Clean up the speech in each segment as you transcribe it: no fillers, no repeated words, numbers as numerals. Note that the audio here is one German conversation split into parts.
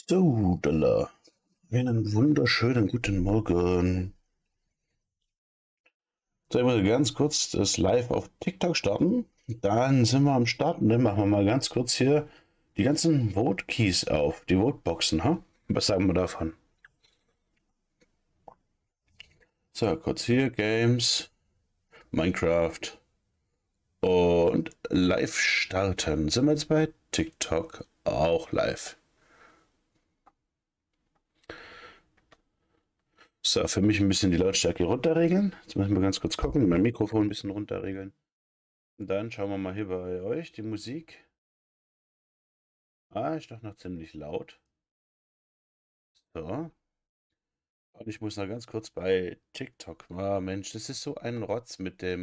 So, Dalla. Einen wunderschönen guten Morgen. So, ich muss ganz kurz das Live auf TikTok starten. Dann sind wir am Start und dann machen wir mal ganz kurz hier die ganzen Vote Keys auf, die Voteboxen, ha? Was sagen wir davon? So, kurz hier Games, Minecraft und live starten. Sind wir jetzt bei TikTok auch live? So, für mich ein bisschen die Lautstärke runterregeln. Jetzt müssen wir ganz kurz gucken, mein Mikrofon ein bisschen runterregeln. Und dann schauen wir mal hier bei euch die Musik. Ist doch noch ziemlich laut. So. Und ich muss noch ganz kurz bei TikTok. Mensch, das ist so ein Rotz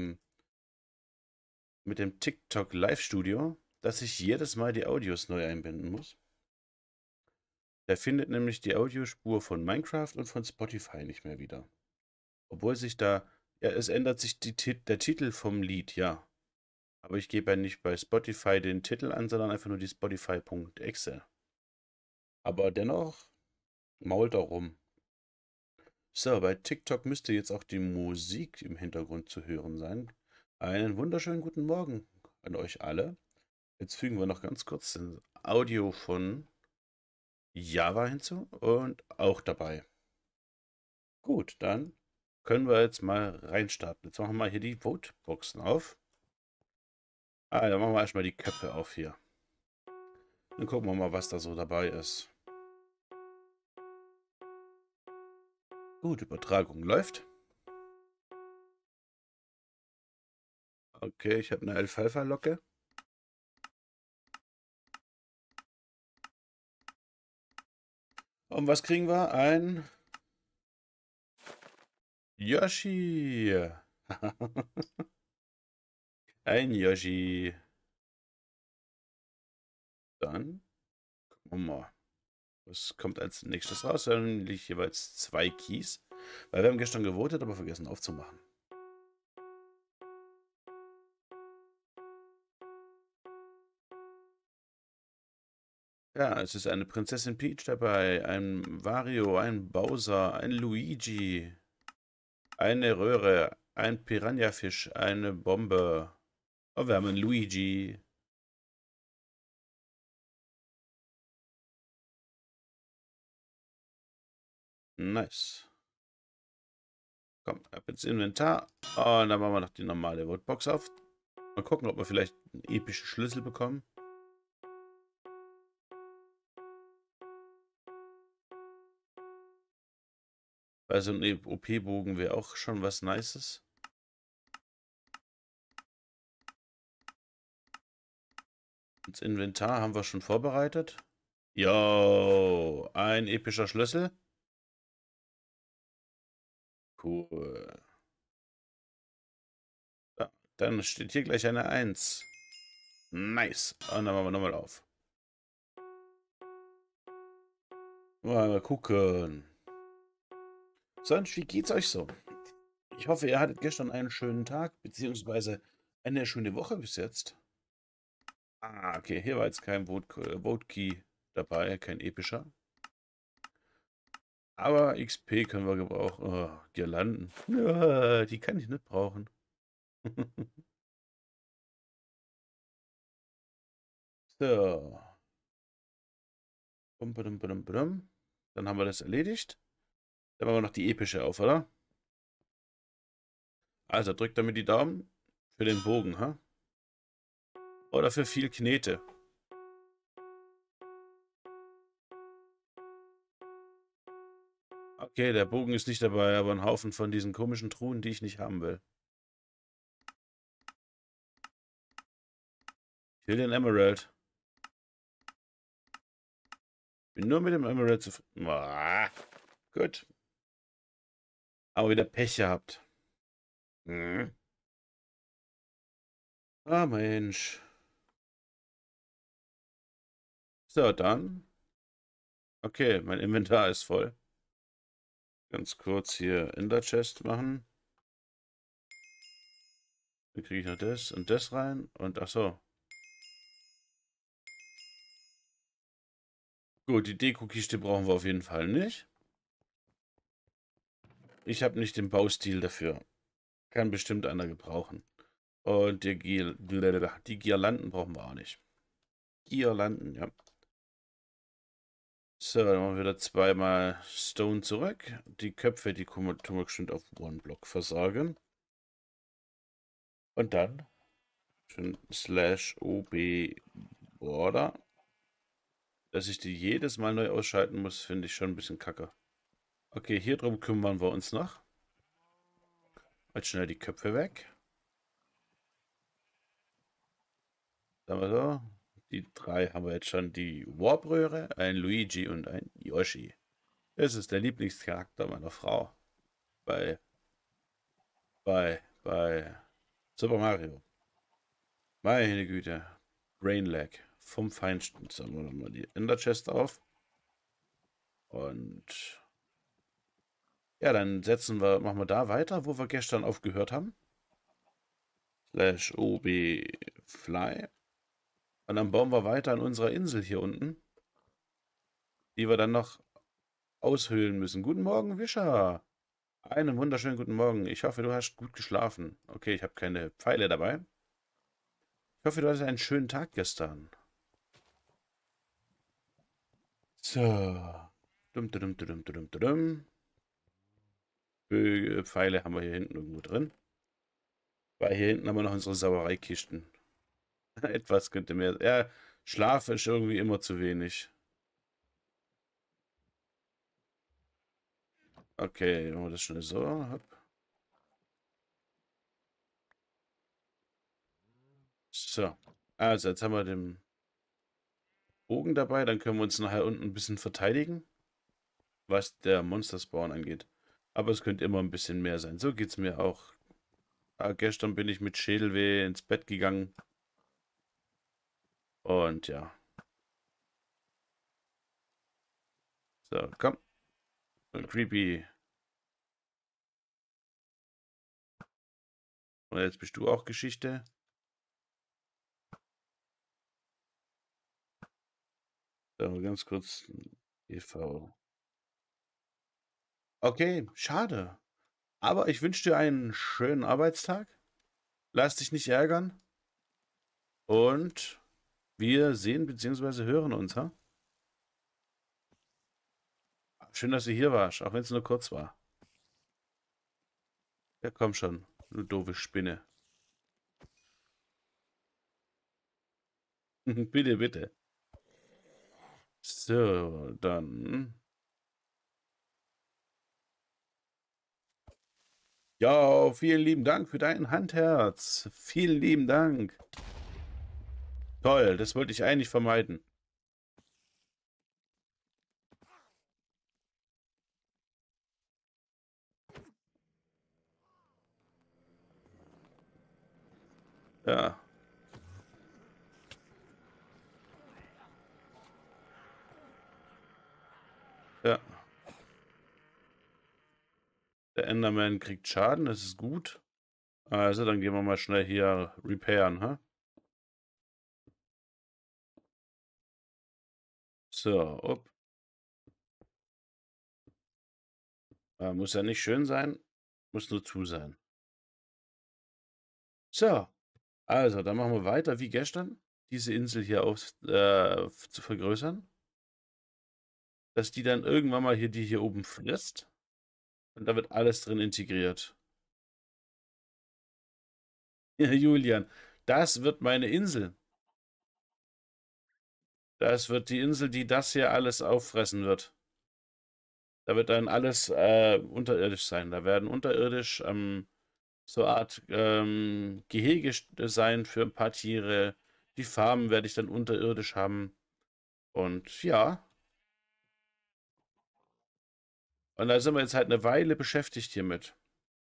mit dem TikTok Live-Studio, dass ich jedes Mal die Audios neu einbinden muss. Der findet nämlich die Audiospur von Minecraft und von Spotify nicht mehr wieder. Obwohl sich da, ja, es ändert sich der Titel vom Lied, ja. Aber ich gebe ja nicht bei Spotify den Titel an, sondern einfach nur die Spotify.exe. Aber dennoch mault er rum. So, bei TikTok müsste jetzt auch die Musik im Hintergrund zu hören sein. Einen wunderschönen guten Morgen an euch alle. Jetzt fügen wir noch ganz kurz das Audio von Java hinzu und auch dabei. Gut, dann können wir jetzt mal reinstarten. Jetzt machen wir mal hier die Voteboxen auf. Dann machen wir erstmal die Köpfe auf hier. Dann gucken wir mal, was da so dabei ist. Gut, Übertragung läuft. Okay, ich habe eine Alfalfa-Locke. Und was kriegen wir? Ein Yoshi. Ein Yoshi. Dann gucken wir mal. Was kommt als nächstes raus? Dann liegt jeweils 2 Keys. Weil wir haben gestern gewotet, aber vergessen aufzumachen. Ja, es ist eine Prinzessin Peach dabei, ein Wario, ein Bowser, ein Luigi, eine Röhre, ein Piranhafisch, eine Bombe. Oh, wir haben einen Luigi. Nice. Komm, ab ins Inventar. Und dann machen wir noch die normale Votebox auf. Mal gucken, ob wir vielleicht einen epischen Schlüssel bekommen. Weil so ein OP-Bogen wäre auch schon was Nices. Das Inventar haben wir schon vorbereitet. Jo, ein epischer Schlüssel. Cool. Ja, dann steht hier gleich eine 1. Nice. Und dann machen wir nochmal auf. Mal gucken. Sonst, wie geht's euch so? Ich hoffe, ihr hattet gestern einen schönen Tag, beziehungsweise eine schöne Woche bis jetzt. Okay, hier war jetzt kein Vote Key dabei, kein epischer. Aber XP können wir gebrauchen. Oh, Girlanden. Ja, die kann ich nicht brauchen. So. Bum, badum, badum, badum. Dann haben wir das erledigt. Dann machen wir noch die epische auf, oder? Also drückt damit die Daumen für den Bogen, ha? Oder für viel Knete. Okay, der Bogen ist nicht dabei, aber ein Haufen von diesen komischen Truhen, die ich nicht haben will. Ich will den Emerald. Bin nur mit dem Emerald zufrieden. Gut. Aber wieder Pech gehabt. Hm. Mensch. So, dann. Okay, mein Inventar ist voll. Ganz kurz hier in der Chest machen. Dann kriege ich noch das und das rein. Und ach so. Gut, die Deko-Kiste brauchen wir auf jeden Fall nicht. Ich habe nicht den Baustil dafür. Kann bestimmt einer gebrauchen. Und die Girlanden brauchen wir auch nicht. Girlanden, ja. So, dann machen wir wieder zweimal Stone zurück. Die Köpfe, die tun wir bestimmt auf One-Block versorgen. Und dann schön /OB Border. Dass ich die jedes Mal neu ausschalten muss, finde ich schon ein bisschen kacke. Okay, hier drum kümmern wir uns noch. Jetzt schnell die Köpfe weg. Sagen wir so. Die drei haben wir jetzt schon. Die Warp-Röhre, ein Luigi und ein Yoshi. Das ist der Lieblingscharakter meiner Frau. Bei, bei Super Mario. Meine Güte. Brain Lag. Vom Feinsten. Jetzt haben wir nochmal die Ender Chest auf. Und ja, dann machen wir da weiter, wo wir gestern aufgehört haben. /OB Fly. Und dann bauen wir weiter an unserer Insel hier unten, die wir dann noch aushöhlen müssen. Guten Morgen, Wischer. Einen wunderschönen guten Morgen. Ich hoffe, du hast gut geschlafen. Okay, ich habe keine Pfeile dabei. Ich hoffe, du hattest einen schönen Tag gestern. So. Dum, dum, dum, dum, dum, dum. Pfeile haben wir hier hinten irgendwo drin. Weil hier hinten haben wir noch unsere Sauereikisten. Etwas könnte mehr. Ja, Schlaf ist irgendwie immer zu wenig. Okay, machen wir das schnell so. Hopp. So. Also, jetzt haben wir den Bogen dabei. Dann können wir uns nachher unten ein bisschen verteidigen, was der Monster-Spawn angeht. Aber es könnte immer ein bisschen mehr sein. So geht es mir auch. Gestern bin ich mit Schädelweh ins Bett gegangen. Und ja. So, komm. Creepy. Und jetzt bist du auch Geschichte. So, ganz kurz. EV. Okay, schade. Aber ich wünsche dir einen schönen Arbeitstag. Lass dich nicht ärgern. Und wir sehen bzw. hören uns, ha? Schön, dass du hier warst, auch wenn es nur kurz war. Ja, komm schon, du doofe Spinne. Bitte, bitte. So, dann. Ja, vielen lieben Dank für dein Handherz. Vielen lieben Dank. Toll, das wollte ich eigentlich vermeiden. Ja, ja. Der Enderman kriegt Schaden, das ist gut. Also, dann gehen wir mal schnell hier repairen, ha? So, up. Muss ja nicht schön sein, muss nur zu sein. So, also, dann machen wir weiter wie gestern. Diese Insel hier zu vergrößern. Dass die dann irgendwann mal die hier oben frisst. Und da wird alles drin integriert. Ja, Julian, das wird meine Insel. Das wird die Insel, die das hier alles auffressen wird. Da wird dann alles unterirdisch sein. Da werden unterirdisch so eine Art Gehege sein für ein paar Tiere. Die Farmen werde ich dann unterirdisch haben. Und ja. Und da sind wir jetzt halt eine Weile beschäftigt hiermit.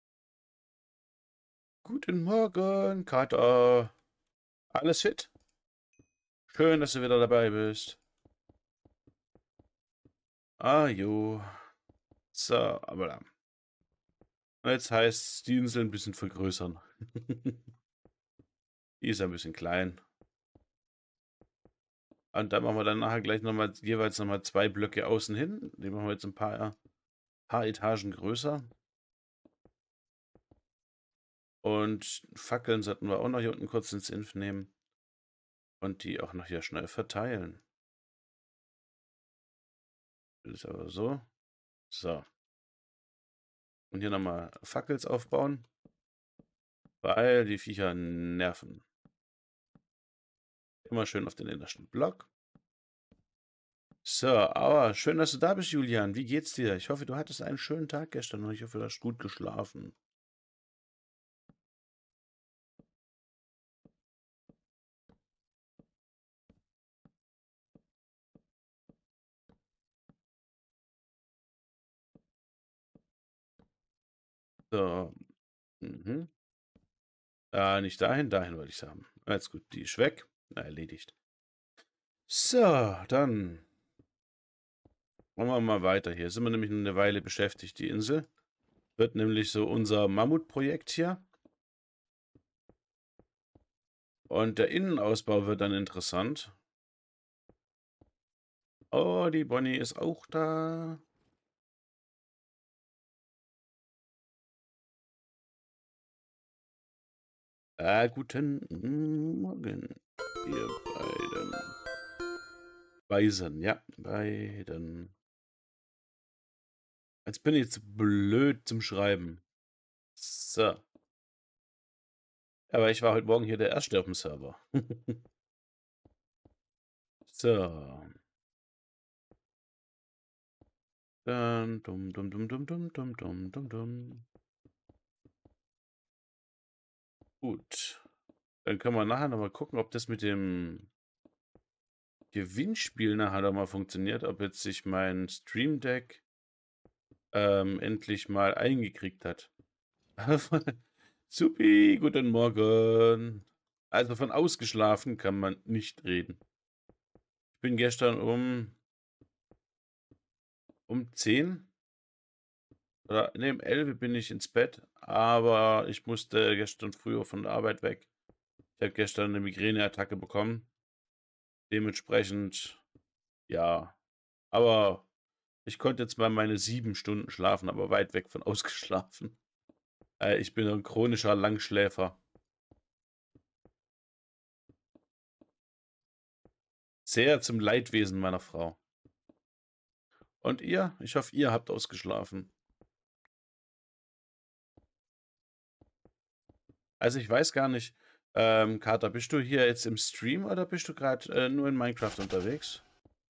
Guten Morgen, Kater. Alles fit? Schön, dass du wieder dabei bist. Ah, jo. So, aber da. Jetzt heißt es, die Insel ein bisschen vergrößern. Die ist ein bisschen klein. Und da machen wir dann nachher gleich nochmal jeweils nochmal 2 Blöcke außen hin. Die machen wir jetzt ein paar Etagen größer. Und Fackeln sollten wir auch noch hier unten kurz ins Inf nehmen. Und die auch noch hier schnell verteilen. Das ist aber so. So. Und hier nochmal Fackels aufbauen. Weil die Viecher nerven. Immer schön auf den innersten Block. So, aber schön, dass du da bist, Julian. Wie geht's dir? Ich hoffe, du hattest einen schönen Tag gestern und ich hoffe, du hast gut geschlafen. So. Mhm. Nicht dahin, dahin wollte ich sagen. Alles gut, die ist weg. Erledigt. So, dann machen wir mal weiter hier. Sind wir nämlich eine Weile beschäftigt, die Insel. Wird nämlich so unser Mammutprojekt hier. Und der Innenausbau wird dann interessant. Oh, die Bonnie ist auch da. Guten Morgen, ihr beiden. Weisen, ja, beiden. Jetzt bin ich zu blöd zum Schreiben. So. Aber ich war heute Morgen hier der Erste auf dem Server. So. Dann dumm, dumm, dumm, dumm, dumm, dumm, dumm, dumm, dumm. Gut. Dann können wir nachher nochmal gucken, ob das mit dem Gewinnspiel nachher nochmal funktioniert. Ob jetzt sich mein Stream Deck endlich mal eingekriegt hat. Supi, guten Morgen. Also von ausgeschlafen kann man nicht reden. Ich bin gestern um 10 oder ne, um 11 bin ich ins Bett, aber ich musste gestern früher von der Arbeit weg. Ich habe gestern eine Migräneattacke bekommen. Dementsprechend, ja. Aber ich konnte jetzt mal meine 7 Stunden schlafen, aber weit weg von ausgeschlafen. Ich bin ein chronischer Langschläfer. Sehr zum Leidwesen meiner Frau. Und ihr? Ich hoffe, ihr habt ausgeschlafen. Also ich weiß gar nicht, Kater, bist du hier jetzt im Stream oder bist du gerade nur in Minecraft unterwegs?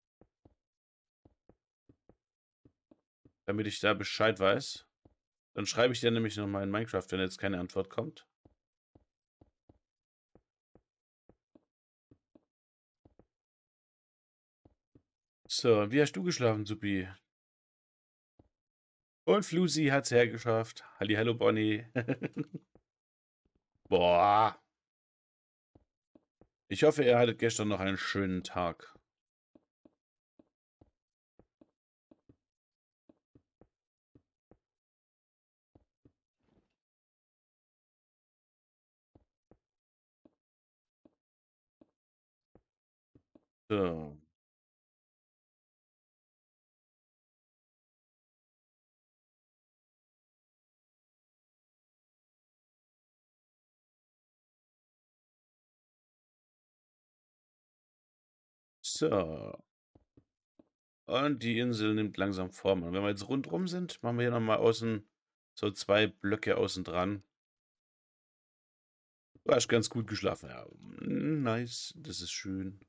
Damit ich da Bescheid weiß. Dann schreibe ich dir nämlich nochmal in Minecraft, wenn jetzt keine Antwort kommt. So, wie hast du geschlafen, Supi? Und Flusi hat's hergeschafft. Hallo Bonnie. Boah. Ich hoffe, ihr hattet gestern noch einen schönen Tag. So. So. Und die Insel nimmt langsam Form. Und wenn wir jetzt rundrum sind, machen wir hier nochmal außen so 2 Blöcke außen dran. Du hast ganz gut geschlafen. Ja, nice. Das ist schön.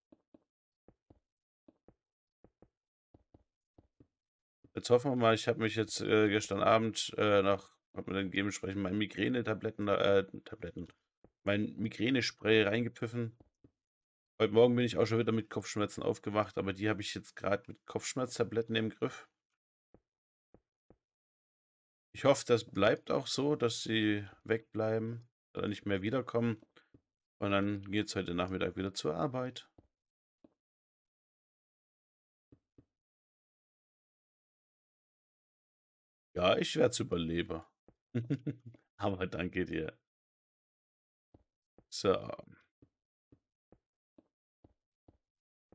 Jetzt hoffen wir mal, ich habe mich jetzt gestern Abend habe mir dann dementsprechend mein Tabletten, mein Migränespray reingepfiffen. Heute Morgen bin ich auch schon wieder mit Kopfschmerzen aufgewacht, aber die habe ich jetzt gerade mit Kopfschmerztabletten im Griff. Ich hoffe, das bleibt auch so, dass sie wegbleiben oder nicht mehr wiederkommen. Und dann geht es heute Nachmittag wieder zur Arbeit. Ja, ich werde es überleben. Aber danke dir. So.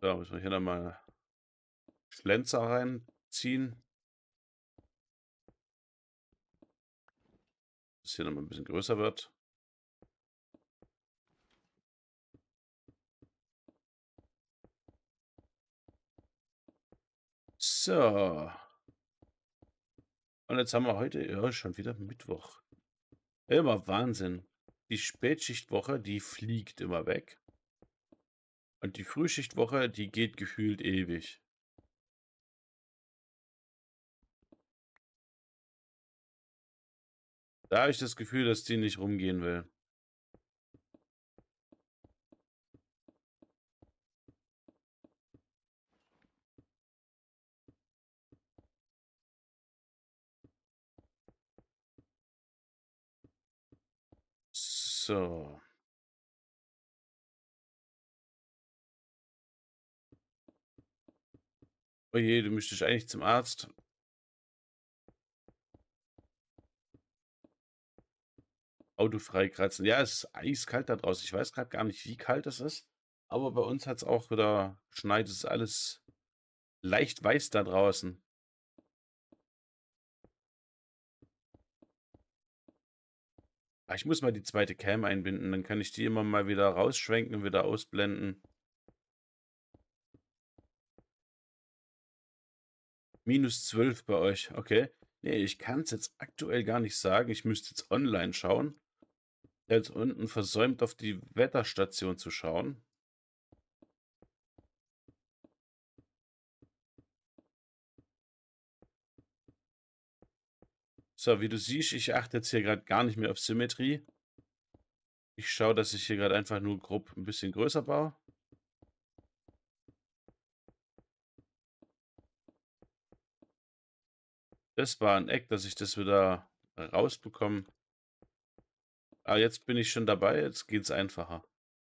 Da müssen wir hier nochmal Schlenzer reinziehen. Dass hier nochmal ein bisschen größer wird. So. Und jetzt haben wir heute, ja, schon wieder Mittwoch. Immer Wahnsinn. Die Spätschichtwoche, die fliegt immer weg. Und die Frühschichtwoche, die geht gefühlt ewig. Da habe ich das Gefühl, dass die nicht rumgehen will. So. Oh je, du müsstest eigentlich zum Arzt. Auto freikratzen. Ja, es ist eiskalt da draußen. Ich weiß gerade gar nicht, wie kalt es ist. Aber bei uns hat es auch wieder geschneit. Es ist alles leicht weiß da draußen. Ah, ich muss mal die zweite Cam einbinden. Dann kann ich die immer mal wieder rausschwenken und wieder ausblenden. -12 bei euch. Okay. Nee, ich kann es jetzt aktuell gar nicht sagen. Ich müsste jetzt online schauen. Jetzt unten versäumt, auf die Wetterstation zu schauen. So, wie du siehst, ich achte jetzt hier gerade gar nicht mehr auf Symmetrie. Ich schaue, dass ich hier gerade einfach nur grob ein bisschen größer baue. Das war ein Eck, dass ich das wieder rausbekomme. Ah, jetzt bin ich schon dabei, jetzt geht es einfacher.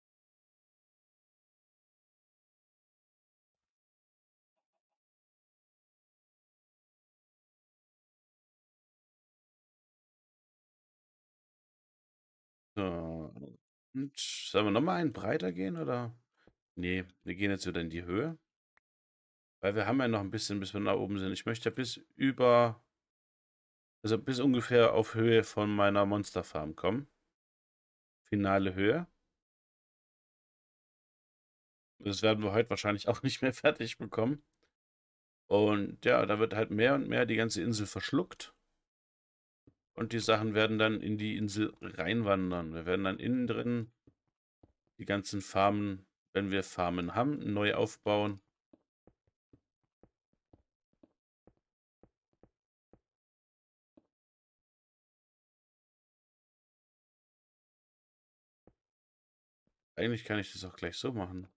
So. Und sollen wir nochmal einen breiter gehen, oder? Nee, wir gehen jetzt wieder in die Höhe. Weil wir haben ja noch ein bisschen, bis wir nach oben sind. Ich möchte ja bis über, also bis ungefähr auf Höhe von meiner Monsterfarm kommen. Finale Höhe. Das werden wir heute wahrscheinlich auch nicht mehr fertig bekommen. Und ja, da wird halt mehr und mehr die ganze Insel verschluckt. Und die Sachen werden dann in die Insel reinwandern. Wir werden dann innen drin die ganzen Farmen, wenn wir Farmen haben, neu aufbauen. Eigentlich kann ich das auch gleich so machen.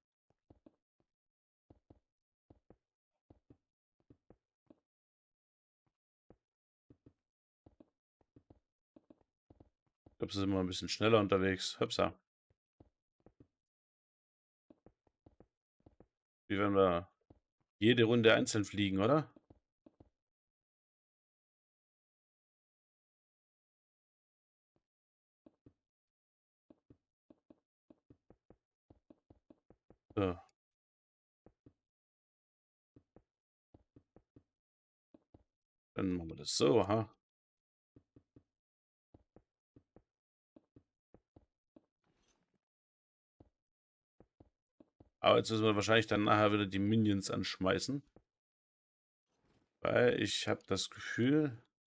Ich glaube, sie sind immer ein bisschen schneller unterwegs. Hübsa. Wie wenn wir jede Runde einzeln fliegen, oder? So, dann machen wir das so, ha? Aber jetzt müssen wir wahrscheinlich dann nachher wieder die Minions anschmeißen. Weil ich habe das Gefühl...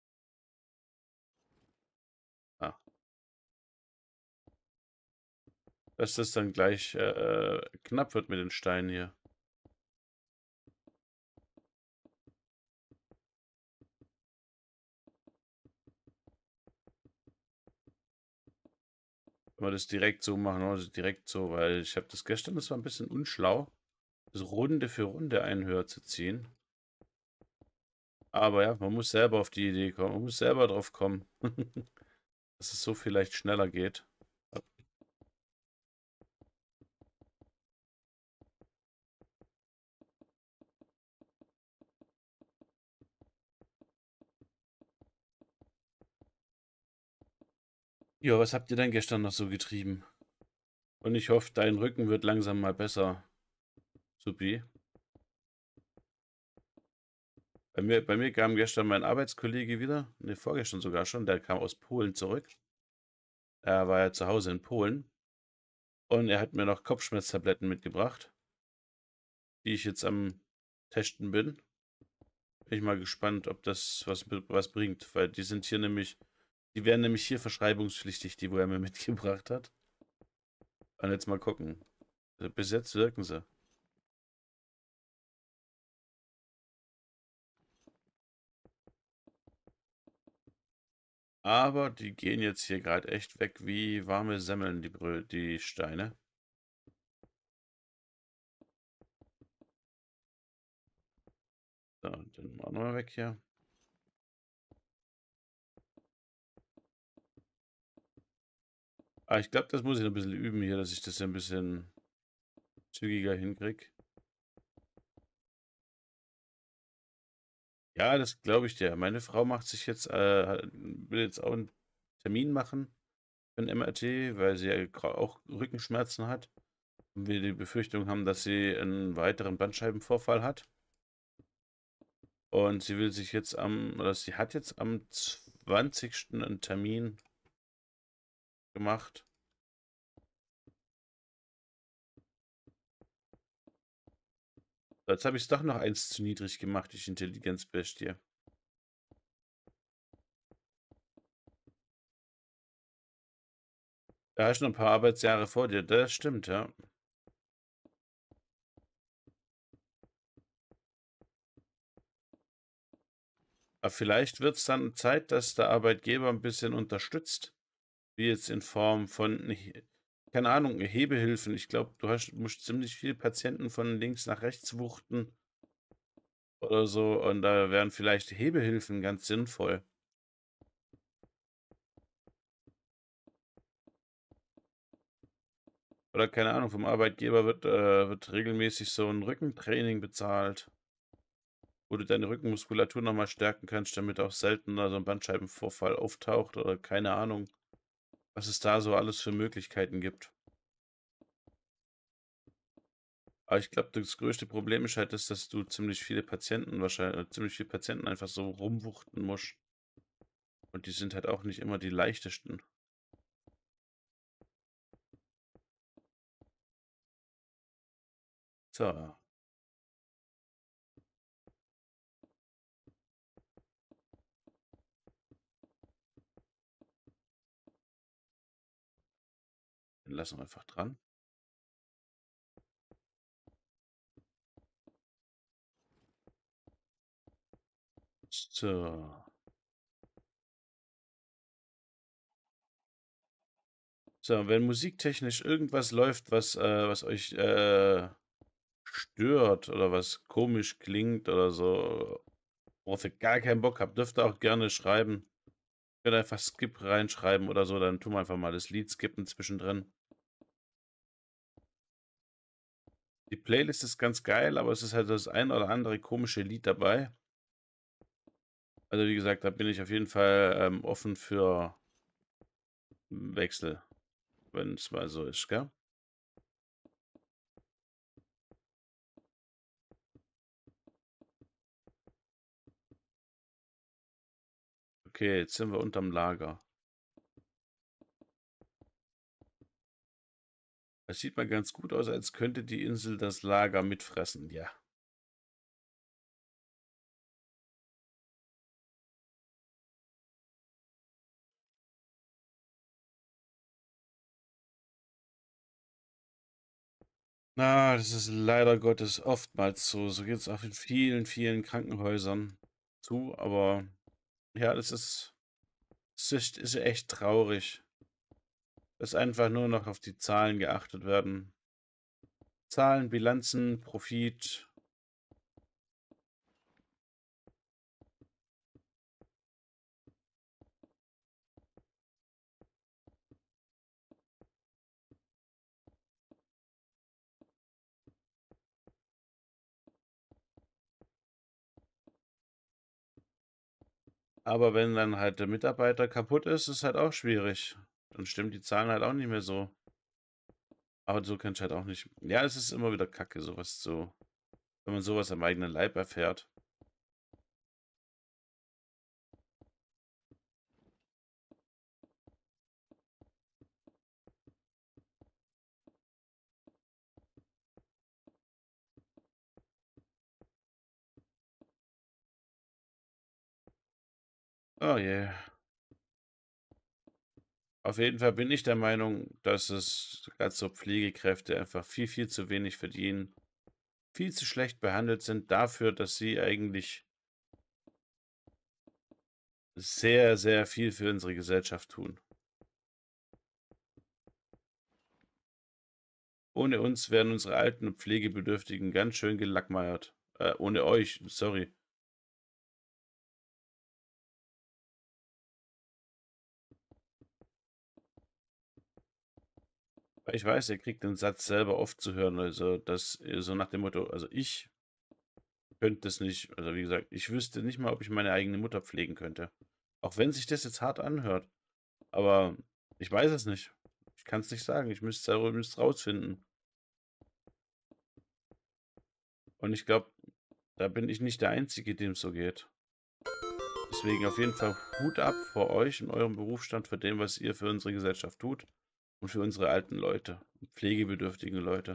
Ah, dass das dann gleich knapp wird mit den Steinen hier. Wenn wir das direkt so machen, also direkt so, weil ich habe das gestern, das war ein bisschen unschlau, das Runde für Runde einen höher zu ziehen. Aber ja, man muss selber auf die Idee kommen, man muss selber drauf kommen, dass es so vielleicht schneller geht. Ja, was habt ihr denn gestern noch so getrieben? Und ich hoffe, dein Rücken wird langsam mal besser. Supi. Bei mir kam gestern mein Arbeitskollege wieder, ne, vorgestern sogar schon, der kam aus Polen zurück. Er war ja zu Hause in Polen und er hat mir noch Kopfschmerztabletten mitgebracht, die ich jetzt am Testen bin. Bin ich mal gespannt, ob das was bringt, weil die wären nämlich hier verschreibungspflichtig, die wo er mir mitgebracht hat. Und jetzt mal gucken. Also bis jetzt wirken sie. Aber die gehen jetzt hier gerade echt weg wie warme Semmeln, die Steine. So, dann auch nochmal weg hier. Ich glaube, das muss ich noch ein bisschen üben hier, dass ich das ja ein bisschen zügiger hinkriege. Ja, das glaube ich dir. Meine Frau macht sich jetzt, will jetzt auch einen Termin machen für ein MRT, weil sie ja auch Rückenschmerzen hat und wir die Befürchtung haben, dass sie einen weiteren Bandscheibenvorfall hat. Und sie will sich jetzt oder sie hat jetzt am 20. einen Termin gemacht. Jetzt habe ich es doch noch eins zu niedrig gemacht, ich Intelligenzbestie. Da hast du noch ein paar Arbeitsjahre vor dir, das stimmt, ja. Aber vielleicht wird es dann Zeit, dass der Arbeitgeber ein bisschen unterstützt, wie jetzt in Form von, keine Ahnung, Hebehilfen. Ich glaube, musst ziemlich viele Patienten von links nach rechts wuchten oder so und da wären vielleicht Hebehilfen ganz sinnvoll. Oder keine Ahnung, vom Arbeitgeber wird regelmäßig so ein Rückentraining bezahlt, wo du deine Rückenmuskulatur nochmal stärken kannst, damit auch seltener so ein Bandscheibenvorfall auftaucht oder keine Ahnung, was es da so alles für Möglichkeiten gibt. Aber ich glaube, das größte Problem ist halt, dass du ziemlich viele Patienten einfach so rumwuchten musst. Und die sind halt auch nicht immer die leichtesten. So, dann lassen wir einfach dran. So. So, wenn musiktechnisch irgendwas läuft, was euch stört oder was komisch klingt oder so, worauf ihr gar keinen Bock habt, dürft ihr auch gerne schreiben. Könnt einfach Skip reinschreiben oder so, dann tun wir einfach mal das Lied skippen zwischendrin. Die Playlist ist ganz geil, aber es ist halt das ein oder andere komische Lied dabei. Also wie gesagt, da bin ich auf jeden Fall offen für Wechsel, wenn es mal so ist, gell? Okay, jetzt sind wir unterm Lager. Das sieht mal ganz gut aus, als könnte die Insel das Lager mitfressen. Ja. Na, das ist leider Gottes oftmals so. So geht es auch in vielen, vielen Krankenhäusern zu. Aber ja, ist echt traurig, dass einfach nur noch auf die Zahlen geachtet werden. Zahlen, Bilanzen, Profit. Aber wenn dann halt der Mitarbeiter kaputt ist, ist halt auch schwierig. Dann stimmen die Zahlen halt auch nicht mehr so. Aber so kann ich halt auch nicht. Ja, es ist immer wieder kacke, sowas zu, wenn man sowas am eigenen Leib erfährt. Oh je. Auf jeden Fall bin ich der Meinung, dass es gerade so Pflegekräfte einfach viel, viel zu wenig verdienen, viel zu schlecht behandelt sind dafür, dass sie eigentlich sehr, sehr viel für unsere Gesellschaft tun. Ohne uns wären unsere alten und Pflegebedürftigen ganz schön gelackmeiert. Ohne euch, sorry. Weil ich weiß, ihr kriegt den Satz selber oft zu hören, also das so nach dem Motto, also ich könnte das nicht, also wie gesagt, ich wüsste nicht mal, ob ich meine eigene Mutter pflegen könnte. Auch wenn sich das jetzt hart anhört. Aber ich weiß es nicht. Ich kann es nicht sagen. Ich müsste rausfinden. Und ich glaube, da bin ich nicht der Einzige, dem es so geht. Deswegen auf jeden Fall Hut ab vor euch und eurem Berufsstand, für dem, was ihr für unsere Gesellschaft tut und für unsere alten Leute, pflegebedürftigen Leute.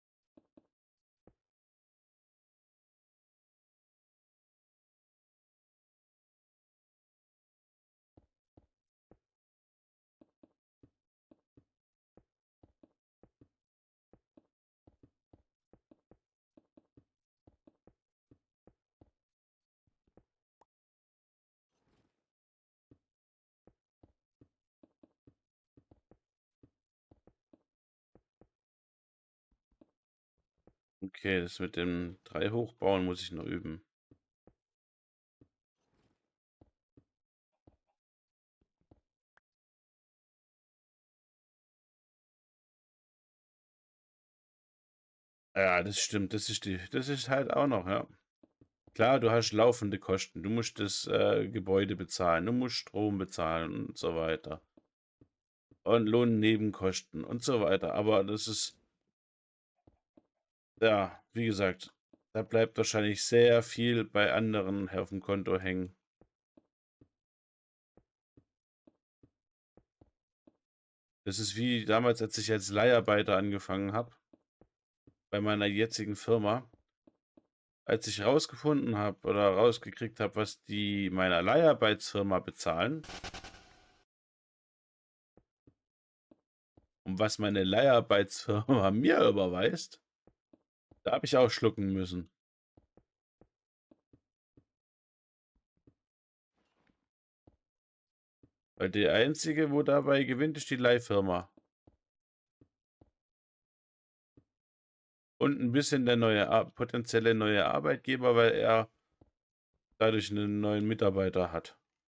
Okay, das mit dem 3 hochbauen muss ich noch üben. Ja, das stimmt. Das ist halt auch noch, ja. Klar, du hast laufende Kosten. Du musst das Gebäude bezahlen, du musst Strom bezahlen und so weiter. Und Lohnnebenkosten und so weiter. Aber das ist, ja, wie gesagt, da bleibt wahrscheinlich sehr viel bei anderen auf dem Konto hängen. Das ist wie damals, als ich als Leiharbeiter angefangen habe, bei meiner jetzigen Firma. Als ich rausgefunden habe oder rausgekriegt habe, was die meiner Leiharbeitsfirma bezahlen und was meine Leiharbeitsfirma mir überweist, da habe ich auch schlucken müssen. Weil die einzige, wo dabei gewinnt, ist die Leihfirma. Und ein bisschen der potenzielle neue Arbeitgeber, weil er dadurch einen neuen Mitarbeiter hat.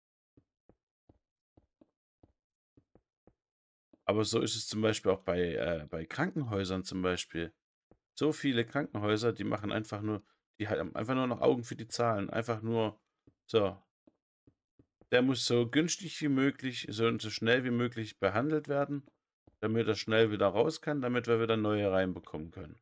Aber so ist es zum Beispiel auch bei Krankenhäusern zum Beispiel. So viele Krankenhäuser, die machen einfach nur, die haben einfach nur noch Augen für die Zahlen. Einfach nur, so, der muss so günstig wie möglich, so schnell wie möglich behandelt werden, damit er schnell wieder raus kann, damit wir wieder neue reinbekommen können.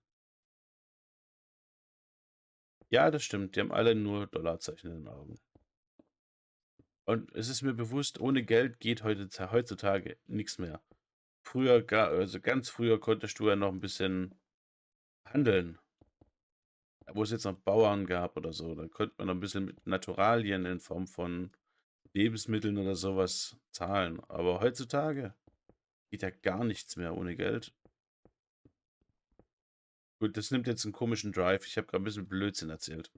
Ja, das stimmt, die haben alle nur Dollarzeichen in den Augen. Und es ist mir bewusst, ohne Geld geht heutzutage nichts mehr. Früher, also ganz früher konntest du ja noch ein bisschen handeln, wo es jetzt noch Bauern gab oder so. Da konnte man noch ein bisschen mit Naturalien in Form von Lebensmitteln oder sowas zahlen. Aber heutzutage geht ja gar nichts mehr ohne Geld. Gut, das nimmt jetzt einen komischen Drive. Ich habe gerade ein bisschen Blödsinn erzählt.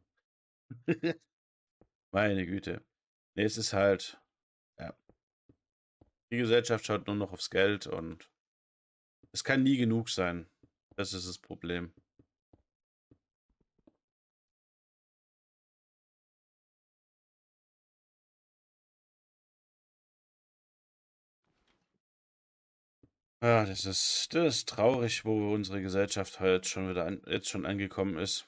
Meine Güte. Nee, es ist halt, ja, die Gesellschaft schaut nur noch aufs Geld und es kann nie genug sein. Das ist das Problem. Ja, das ist traurig, wo unsere Gesellschaft halt schon wieder jetzt schon angekommen ist.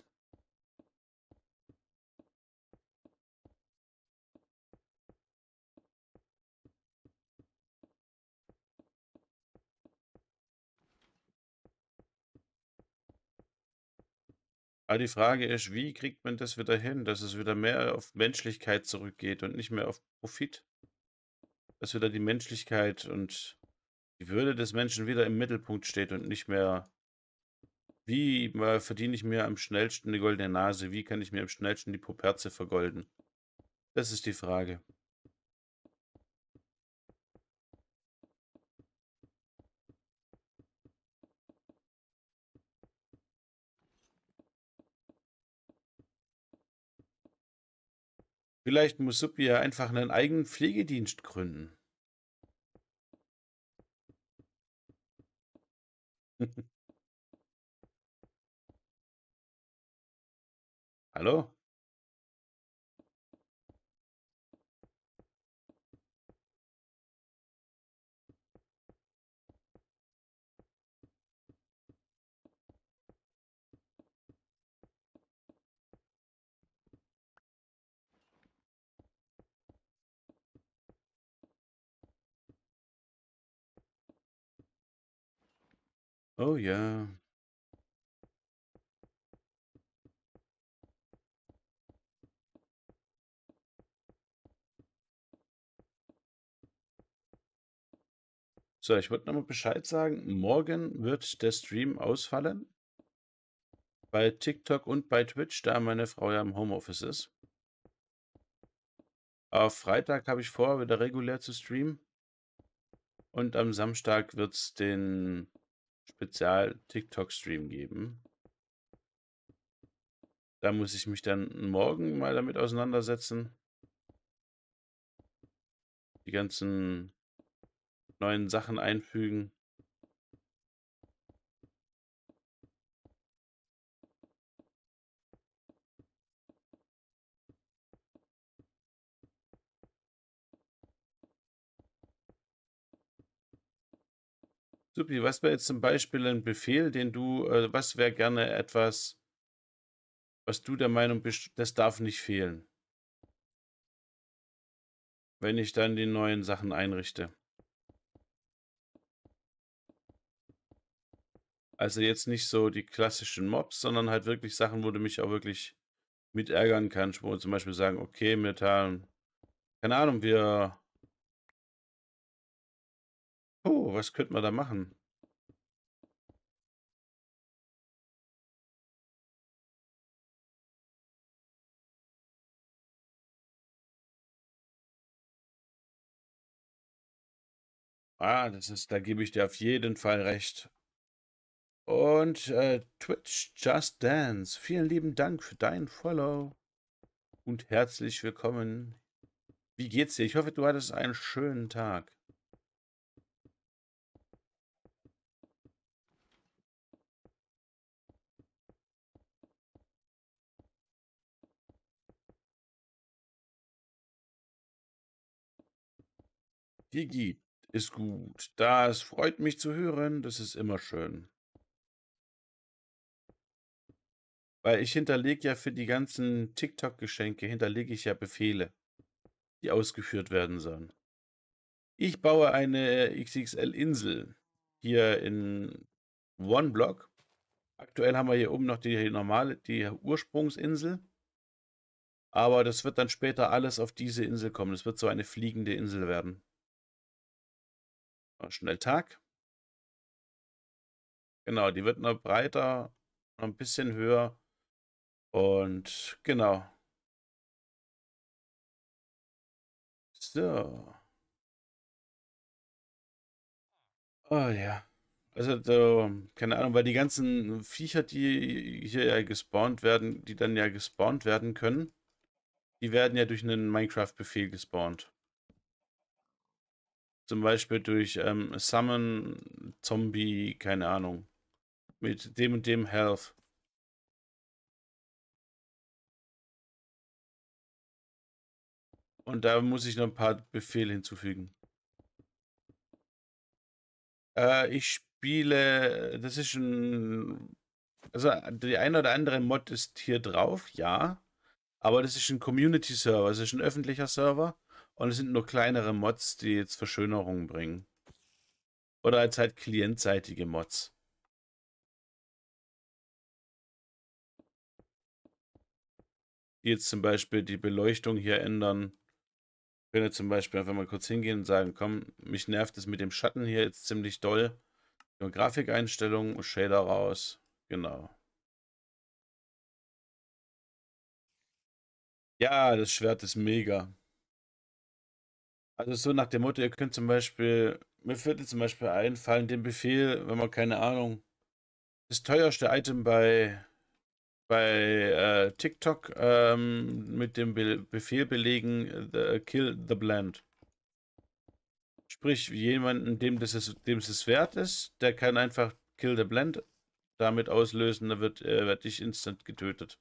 Aber die Frage ist, wie kriegt man das wieder hin, dass es wieder mehr auf Menschlichkeit zurückgeht und nicht mehr auf Profit? Dass wieder die Menschlichkeit und die Würde des Menschen wieder im Mittelpunkt steht und nicht mehr, wie verdiene ich mir am schnellsten eine goldene Nase? Wie kann ich mir am schnellsten die Poperze vergolden? Das ist die Frage. Vielleicht muss Suppi ja einfach einen eigenen Pflegedienst gründen. Hallo? Oh ja. So, ich wollte noch mal Bescheid sagen. Morgen wird der Stream ausfallen. Bei TikTok und bei Twitch, da meine Frau ja im Homeoffice ist. Auf Freitag habe ich vor, wieder regulär zu streamen. Und am Samstag wird es den Spezial-TikTok-Stream geben. Da muss ich mich dann morgen mal damit auseinandersetzen. Die ganzen neuen Sachen einfügen. Supi, was wäre jetzt zum Beispiel ein Befehl, den du, was wäre gerne etwas, was du der Meinung bist, das darf nicht fehlen, wenn ich dann die neuen Sachen einrichte? Also jetzt nicht so die klassischen Mobs, sondern halt wirklich Sachen, wo du mich auch wirklich mit ärgern kannst, wo wir zum Beispiel sagen, okay, wir teilen, keine Ahnung, was könnte man da machen? Da gebe ich dir auf jeden Fall recht. Und Twitch Just Dance, vielen lieben Dank für dein Follow und herzlich willkommen. Wie geht's dir? Ich hoffe, du hattest einen schönen Tag. Dir geht ist gut. Das freut mich zu hören. Das ist immer schön. Weil ich hinterlege ja für die ganzen TikTok-Geschenke, hinterlege ich ja Befehle, die ausgeführt werden sollen. Ich baue eine XXL-Insel hier in OneBlock. Aktuell haben wir hier oben noch die Ursprungsinsel. Aber das wird dann später alles auf diese Insel kommen. Das wird so eine fliegende Insel werden. Schnell Tag. Genau, die wird noch breiter, noch ein bisschen höher. Und genau. So. Oh ja. Also, keine Ahnung, weil die ganzen Viecher, die hier ja gespawnt werden, die dann ja gespawnt werden können, die werden ja durch einen Minecraft-Befehl gespawnt. Zum Beispiel durch Summon, Zombie, keine Ahnung. Mit dem und dem Health. Und da muss ich noch ein paar Befehle hinzufügen. Ich spiele, das ist ein, also die eine oder andere Mod ist hier drauf, ja, aber das ist ein Community-Server, es ist ein öffentlicher Server und es sind nur kleinere Mods, die jetzt Verschönerungen bringen. Oder als halt klientseitige Mods. die jetzt zum Beispiel die Beleuchtung hier ändern. Ich könnte zum Beispiel einfach mal kurz hingehen und sagen, komm, mich nervt es mit dem Schatten hier jetzt ziemlich doll. Nur Grafikeinstellungen, Shader raus. Genau. Ja, das Schwert ist mega. Also so nach dem Motto, ihr könnt zum Beispiel, mir würde zum Beispiel einfallen, den Befehl, wenn man keine Ahnung, das teuerste Item bei TikTok mit dem Befehl belegen, kill the blend. Sprich, jemanden, dem es wert ist, der kann einfach kill the blend damit auslösen, da wird dich instant getötet.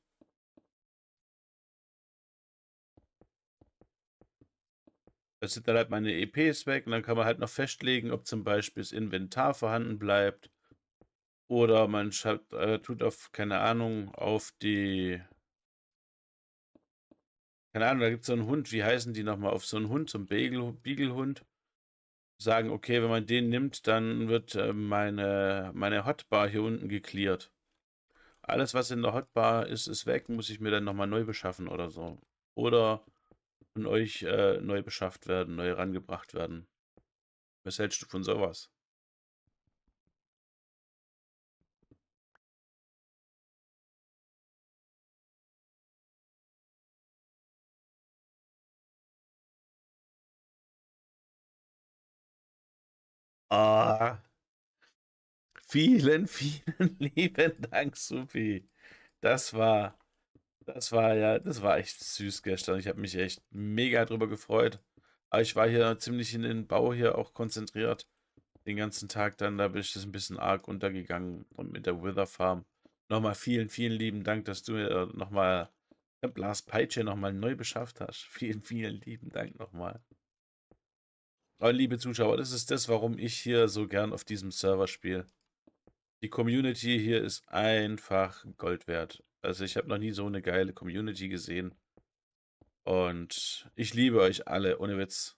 Das sind dann halt meine EPs weg und dann kann man halt noch festlegen, ob zum Beispiel das Inventar vorhanden bleibt oder man tut auf, keine Ahnung, auf die, keine Ahnung, da gibt es so einen Hund, wie heißen die nochmal, auf so einen Hund, so einen Beaglehund, sagen, okay, wenn man den nimmt, dann wird meine Hotbar hier unten gecleart. Alles, was in der Hotbar ist, ist weg, muss ich mir dann nochmal neu beschaffen oder so. Oder von euch neu beschafft werden, neu rangebracht werden. Was hältst du von sowas? Ah, vielen, vielen lieben Dank, Supi. Das war, das war echt süß gestern. Ich habe mich echt mega drüber gefreut. Aber ich war hier ziemlich in den Bau hier auch konzentriert. Den ganzen Tag dann, da bin ich das ein bisschen arg untergegangen und mit der Wither Farm. Nochmal vielen, vielen lieben Dank, dass du nochmal Templars Peitsche nochmal neu beschafft hast. Vielen, vielen lieben Dank nochmal. Aber liebe Zuschauer, das ist das, warum ich hier so gern auf diesem Server spiele. Die Community hier ist einfach Gold wert. Also ich habe noch nie so eine geile Community gesehen. Und ich liebe euch alle, ohne Witz.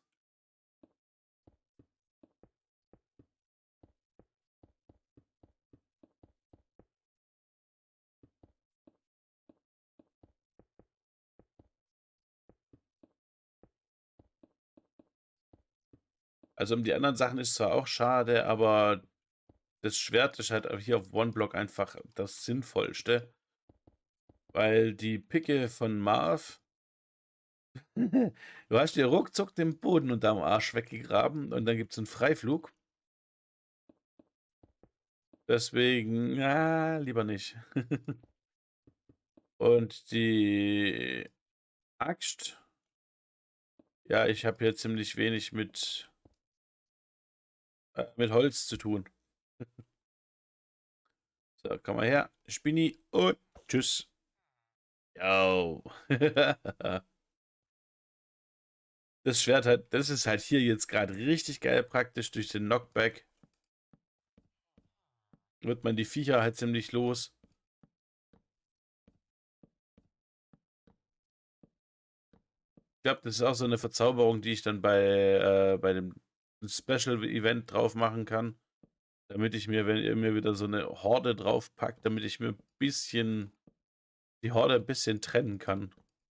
Also um die anderen Sachen ist zwar auch schade, aber das Schwert ist halt hier auf One-Block einfach das Sinnvollste. Weil die Picke von Marv, du hast dir ruckzuck den Boden unterm Arsch weggegraben und dann gibt es einen Freiflug. Deswegen, ja, lieber nicht. Und die Axt, ja, ich habe hier ziemlich wenig mit Holz zu tun. So, komm mal her, Spinni und tschüss. Yo. Das Schwert hat, das ist halt hier jetzt gerade richtig geil praktisch durch den Knockback. Wird man die Viecher halt ziemlich los. Ich glaube, das ist auch so eine Verzauberung, die ich dann bei dem Special Event drauf machen kann. Damit ich mir, wenn ihr mir wieder so eine Horde draufpackt, damit ich mir ein bisschen, die Horde ein bisschen trennen kann.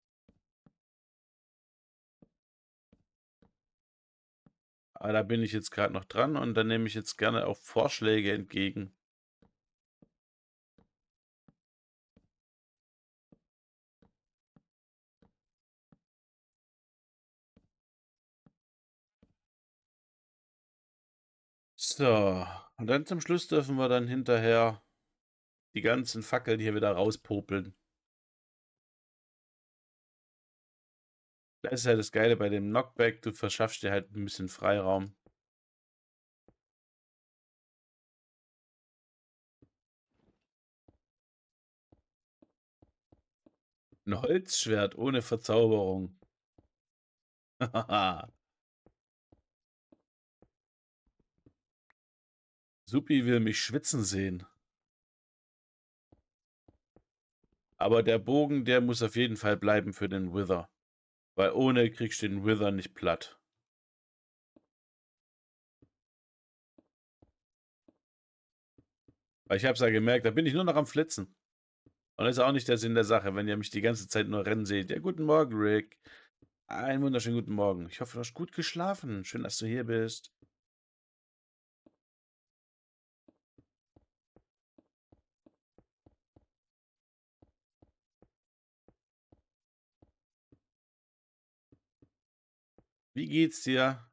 Aber da bin ich jetzt gerade noch dran und dann nehme ich jetzt gerne auch Vorschläge entgegen. So, und dann zum Schluss dürfen wir dann hinterher die ganzen Fackeln hier wieder rauspopeln. Das ist ja das Geile bei dem Knockback, du verschaffst dir halt ein bisschen Freiraum. Ein Holzschwert ohne Verzauberung. Supi will mich schwitzen sehen. Aber der Bogen, der muss auf jeden Fall bleiben für den Wither. Weil ohne kriegst du den Wither nicht platt. Weil ich hab's ja gemerkt, da bin ich nur noch am Flitzen. Und das ist auch nicht der Sinn der Sache, wenn ihr mich die ganze Zeit nur rennen seht. Ja, guten Morgen, Rick. Einen wunderschönen guten Morgen. Ich hoffe, du hast gut geschlafen. Schön, dass du hier bist. Wie geht's dir?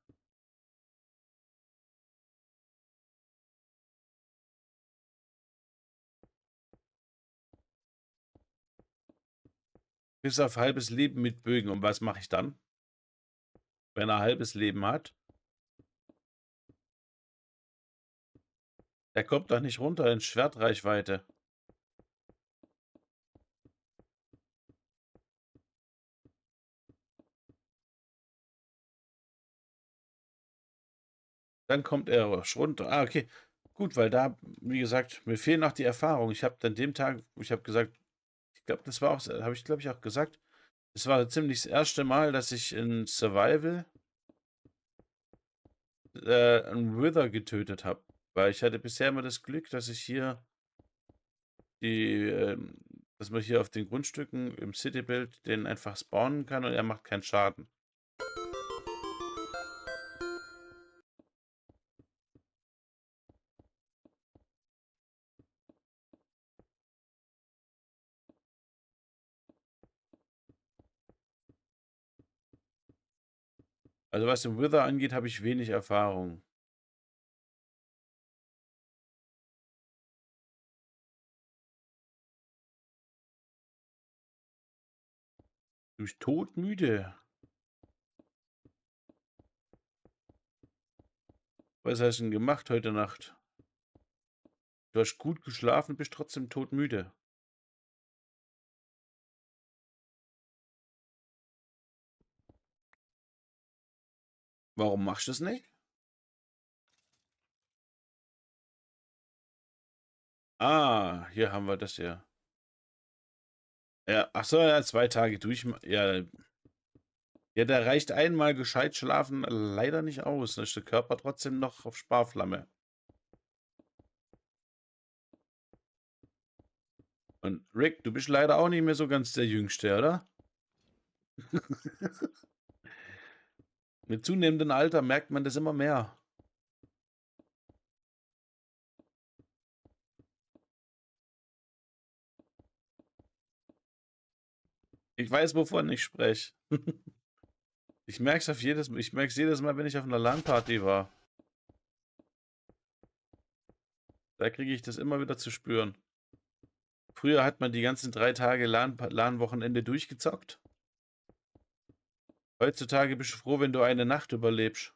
Bis auf halbes Leben mit Bögen. Und was mache ich dann, wenn er halbes Leben hat? Der kommt doch nicht runter in Schwertreichweite. Dann kommt er runter. Ah, okay. Gut, weil da, wie gesagt, mir fehlen noch die Erfahrungen. Ich habe an dem Tag, ich habe gesagt, ich glaube, das war auch, habe ich glaube ich auch gesagt, es war ziemlich das erste Mal, dass ich in Survival einen Wither getötet habe. Weil ich hatte bisher immer das Glück, dass ich hier die, dass man hier auf den Grundstücken im Citybuild den einfach spawnen kann und er macht keinen Schaden. Also was den Wither angeht, habe ich wenig Erfahrung. Du bist todmüde. Was hast du denn gemacht heute Nacht? Du hast gut geschlafen, bist trotzdem todmüde. Warum machst du das nicht? Ah, hier haben wir das ja. Ja, ach so, ja, 2 Tage durch. Ja, ja, da reicht einmal gescheit schlafen leider nicht aus. Da ist der Körper trotzdem noch auf Sparflamme. Und Rick, du bist leider auch nicht mehr so ganz der Jüngste, oder? Mit zunehmendem Alter merkt man das immer mehr. Ich weiß, wovon ich spreche. Ich merke es jedes Mal, wenn ich auf einer LAN-Party war. Da kriege ich das immer wieder zu spüren. Früher hat man die ganzen 3 Tage LAN-Wochenende durchgezockt. Heutzutage bist du froh, wenn du eine Nacht überlebst.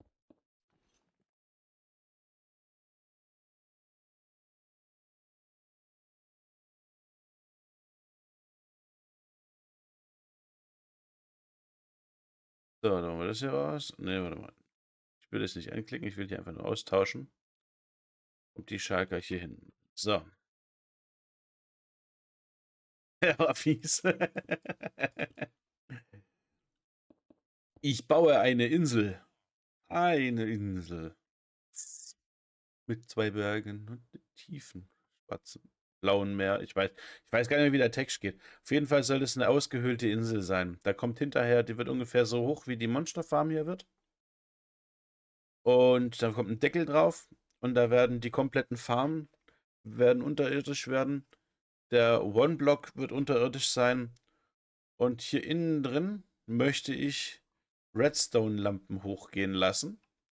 So, dann machen wir das hier raus. Ne, warte mal. Ich will das nicht anklicken, ich will die einfach nur austauschen. Und die Schalker hier hin. So. Ja, war fies. Ich baue eine Insel. Eine Insel. Mit 2 Bergen und tiefen, schwarzen, blauen Meer. Ich weiß gar nicht mehr, wie der Text geht. Auf jeden Fall soll es eine ausgehöhlte Insel sein. Da kommt hinterher, die wird ungefähr so hoch, wie die Monsterfarm hier wird. Und da kommt ein Deckel drauf. Und da werden die kompletten Farmen werden unterirdisch werden. Der One-Block wird unterirdisch sein. Und hier innen drin möchte ich Redstone-Lampen hochgehen lassen.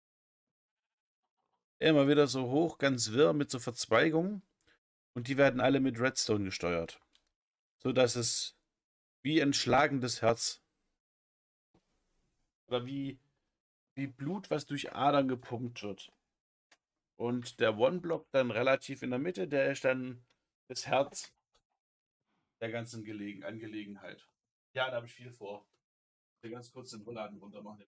Immer wieder so hoch, ganz wirr mit so Verzweigungen. Und die werden alle mit Redstone gesteuert. So dass es wie ein schlagendes Herz oder wie Blut, was durch Adern gepumpt wird. Und der One-Block dann relativ in der Mitte, der ist dann das Herz der ganzen Angelegenheit. Ja, da habe ich viel vor. Ich will ganz kurz den Rollladen runter machen.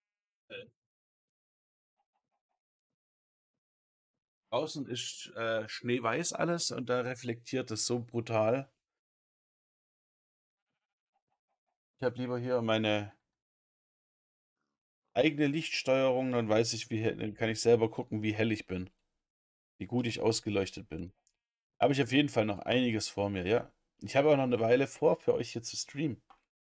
Draußen ist schneeweiß alles und da reflektiert es so brutal. Ich habe lieber hier meine eigene Lichtsteuerung, dann weiß ich, dann kann ich selber gucken, wie hell ich bin, wie gut ich ausgeleuchtet bin. Habe ich auf jeden Fall noch einiges vor mir, ja. Ich habe auch noch eine Weile vor, für euch hier zu streamen.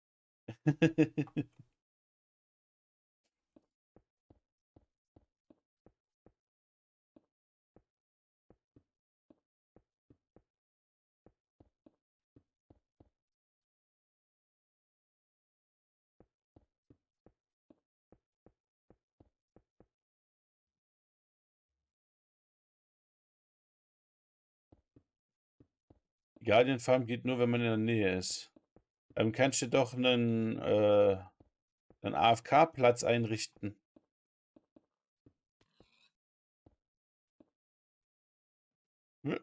Guardian Farm geht nur, wenn man in der Nähe ist. Kannst du doch einen AFK-Platz einrichten. Hm?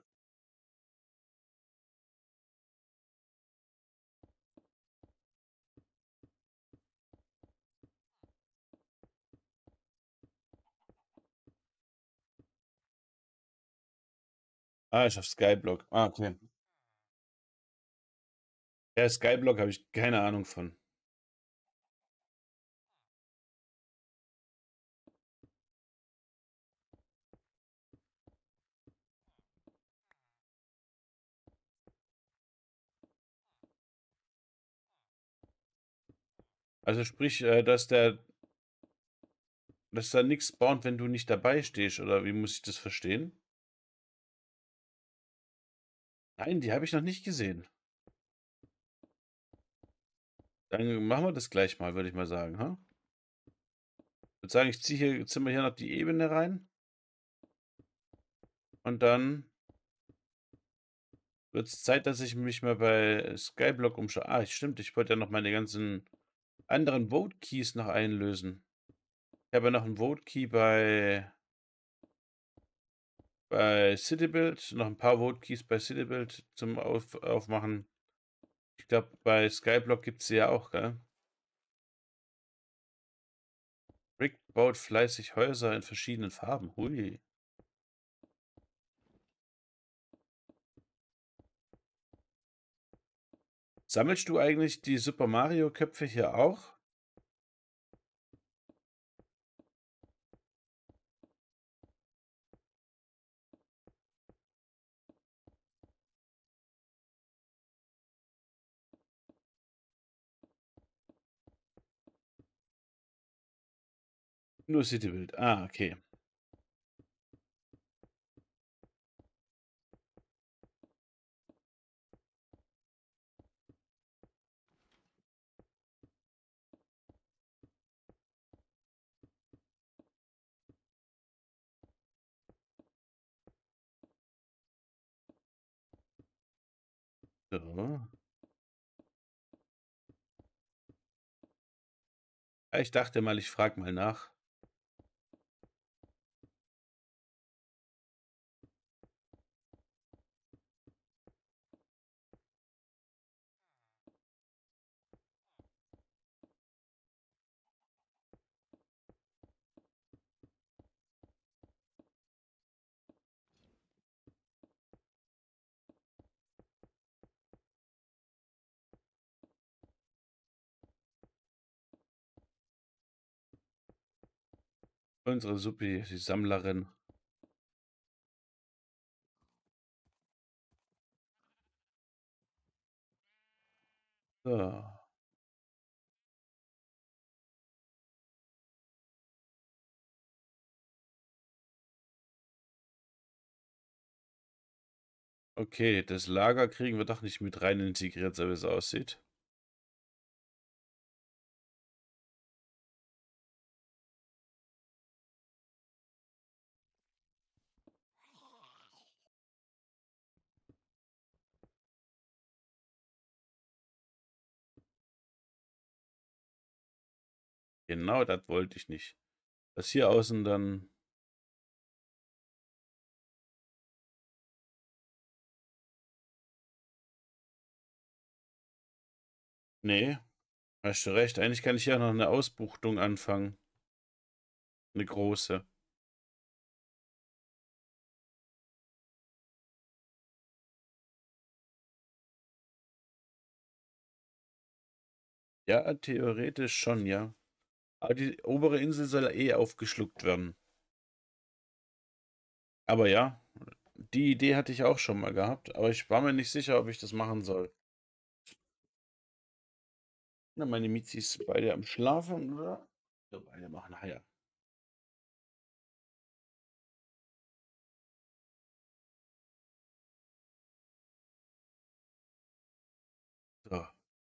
Ah, ich auf Skyblock. Ah, okay. Ja, Skyblock habe ich keine Ahnung von. Also sprich, dass da nichts spawnt, wenn du nicht dabei stehst, oder wie muss ich das verstehen? Nein, die habe ich noch nicht gesehen. Dann machen wir das gleich mal, würde ich mal sagen, ha? Ich würde sagen, ich zimmer hier noch die Ebene rein und dann wird es Zeit, dass ich mich mal bei Skyblock umschaue. Ah, stimmt, ich wollte ja noch meine ganzen anderen Vote Keys noch einlösen. Ich habe ja noch einen Vote Key bei Citybuild, noch ein paar Vote Keys bei Citybuild zum Aufmachen. Ich glaube, bei Skyblock gibt es sie ja auch, gell? Rick baut fleißig Häuser in verschiedenen Farben. Hui. Sammelst du eigentlich die Super Mario Köpfe hier auch? Nur Citybuild. Ah, okay. So. Ja, ich dachte mal, ich frage mal nach. Unsere Suppi, die Sammlerin. So. Okay, das Lager kriegen wir doch nicht mit rein integriert, so wie es aussieht. Genau, das wollte ich nicht. Das hier außen dann. Nee, hast du recht. Eigentlich kann ich ja noch eine Ausbuchtung anfangen. Eine große. Ja, theoretisch schon, ja. Aber die obere Insel soll eh aufgeschluckt werden. Aber ja, Die Idee hatte ich auch schon mal gehabt, aber ich war mir nicht sicher, ob ich das machen soll. Na, meine Miezi ist beide am Schlafen, oder? Ja, beide machen Eier. So.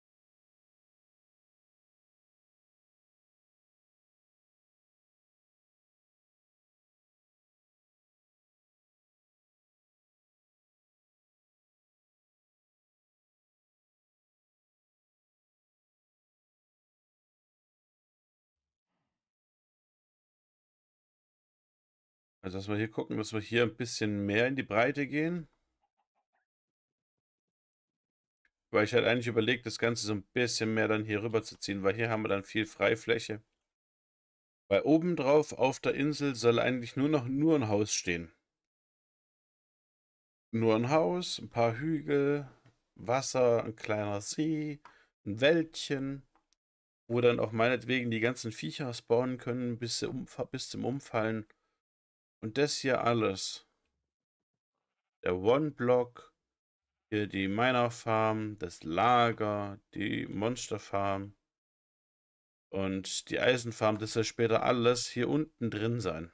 Also, dass wir hier gucken, dass wir hier ein bisschen mehr in die Breite gehen. Weil ich halt eigentlich überlegt, das Ganze so ein bisschen mehr dann hier rüber zu ziehen, weil hier haben wir dann viel Freifläche. Weil obendrauf auf der Insel soll eigentlich nur ein Haus stehen. Nur ein Haus, ein paar Hügel, Wasser, ein kleiner See, ein Wäldchen, wo dann auch meinetwegen die ganzen Viecher spawnen können bis zum Umfallen. Und das hier alles. Der One-Block, hier die Miner Farm, das Lager, die Monster Farm und die Eisenfarm, das soll später alles hier unten drin sein.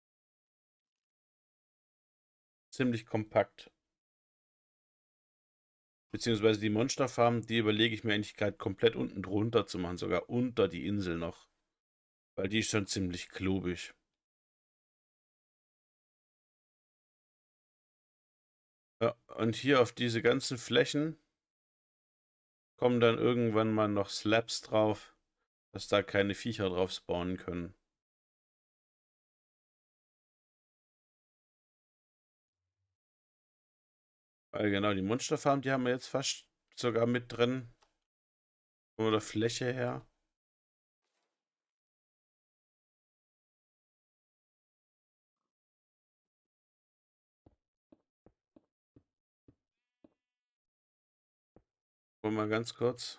Ziemlich kompakt. Beziehungsweise die Monster Farm, die überlege ich mir eigentlich gerade komplett unten drunter zu machen, sogar unter die Insel noch. Weil die ist schon ziemlich klobig. Ja, und hier auf diese ganzen Flächen kommen dann irgendwann mal noch Slabs drauf, dass da keine Viecher drauf spawnen können. Weil genau, die Monsterfarm, die haben wir jetzt fast sogar mit drin. Oder Fläche her. Wollen wir mal ganz kurz.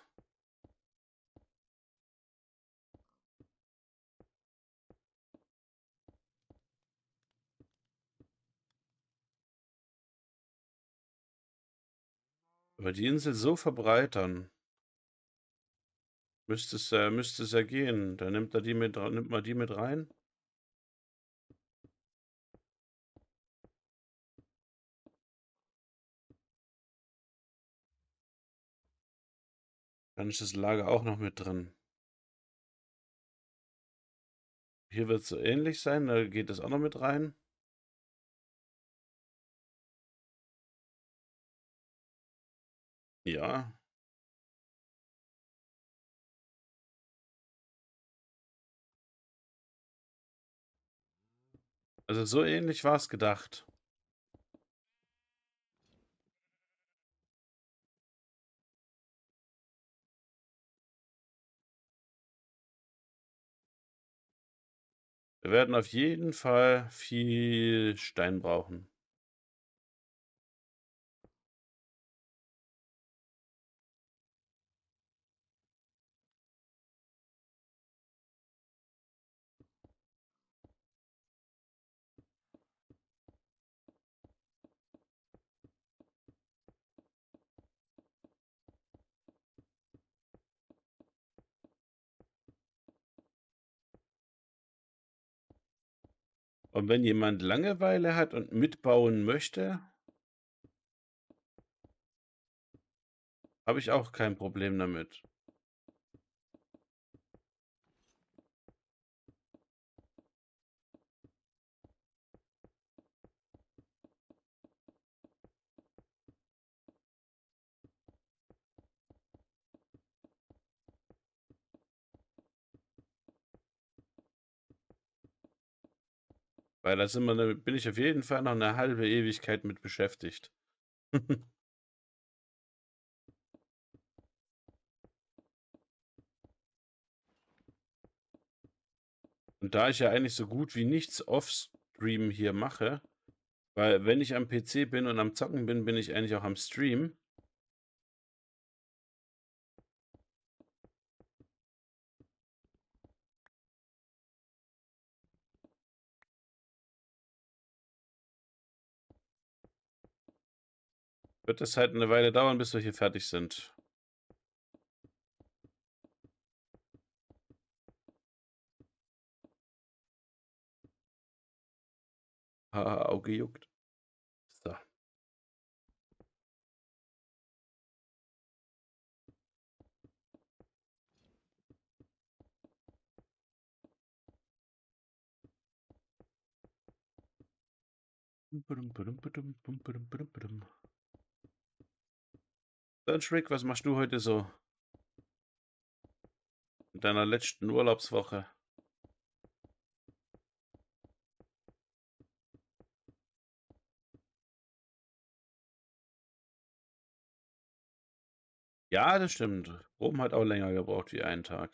Über die Insel so verbreitern. Müsste es ja gehen. Dann nimmt man die mit rein. Dann ist das Lager auch noch mit drin. Hier wird es so ähnlich sein, da geht es auch noch mit rein. Ja, also so ähnlich war es gedacht. Wir werden auf jeden Fall viel Stein brauchen. Und wenn jemand Langeweile hat und mitbauen möchte, habe ich auch kein Problem damit. Weil bin ich auf jeden Fall noch eine halbe Ewigkeit mit beschäftigt. Und da ich ja eigentlich so gut wie nichts off-Stream hier mache, weil wenn ich am PC bin und am Zocken bin, bin ich eigentlich auch am Stream. Wird es halt eine Weile dauern, bis wir hier fertig sind. Haha, Auge juckt. So. Dann Schrick, was machst du heute so in deiner letzten Urlaubswoche? Ja, das stimmt. Rom hat auch länger gebraucht wie einen Tag.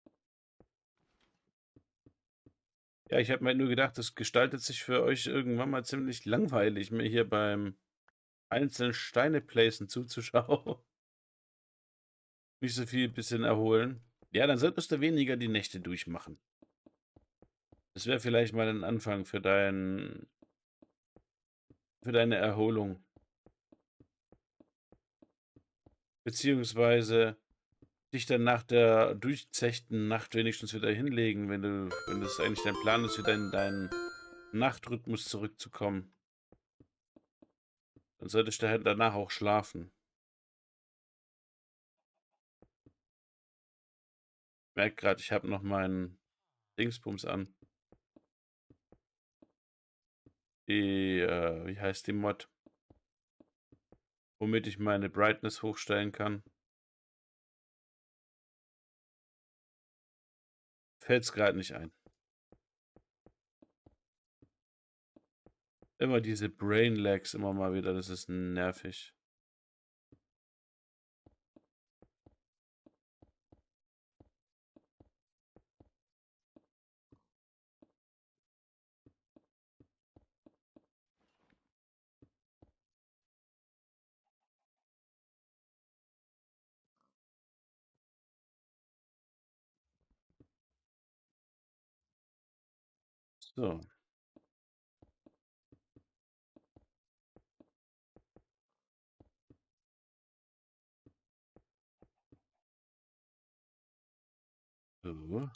Ja, ich habe mir nur gedacht, das gestaltet sich für euch irgendwann mal ziemlich langweilig, mir hier beim einzelnen Steine placen zuzuschauen. Nicht so viel bisschen erholen. Ja, dann solltest du weniger die Nächte durchmachen. Das wäre vielleicht mal ein Anfang für deine Erholung. Beziehungsweise dich dann nach der durchzechten Nacht wenigstens wieder hinlegen, wenn das eigentlich dein Plan ist, wieder in deinen Nachtrhythmus zurückzukommen. Dann solltest du halt danach auch schlafen. Ich merke gerade, ich habe noch meinen Dingsbums an. Wie heißt die Mod? Womit ich meine Brightness hochstellen kann. Fällt's gerade nicht ein. Immer diese Brain Lags immer mal wieder, das ist nervig. So. So.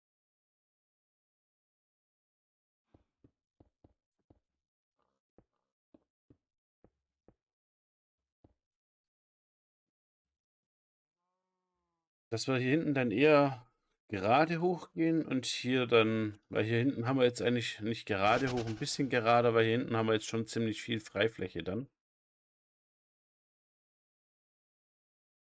Dass wir hier hinten dann eher gerade hochgehen und hier dann, weil hier hinten haben wir jetzt eigentlich nicht gerade hoch, ein bisschen gerade, weil hier hinten haben wir jetzt schon ziemlich viel Freifläche dann.